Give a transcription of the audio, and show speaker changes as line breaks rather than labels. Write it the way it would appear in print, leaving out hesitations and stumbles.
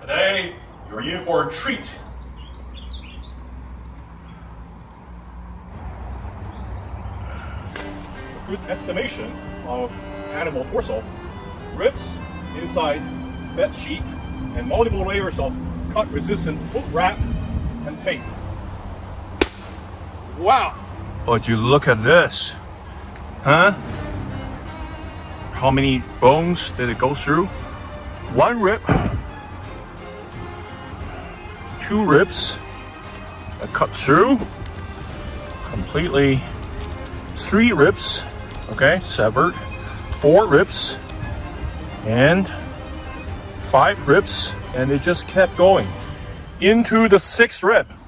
Today, you're in for a treat. A good estimation of animal torso, ribs inside bed sheet, and multiple layers of cut-resistant foot wrap and tape. Wow! Would you look at this? Huh? How many bones did it go through? One rib, two ribs that cut through completely, three ribs, okay, severed, four ribs, and five ribs, and it just kept going into the sixth rib.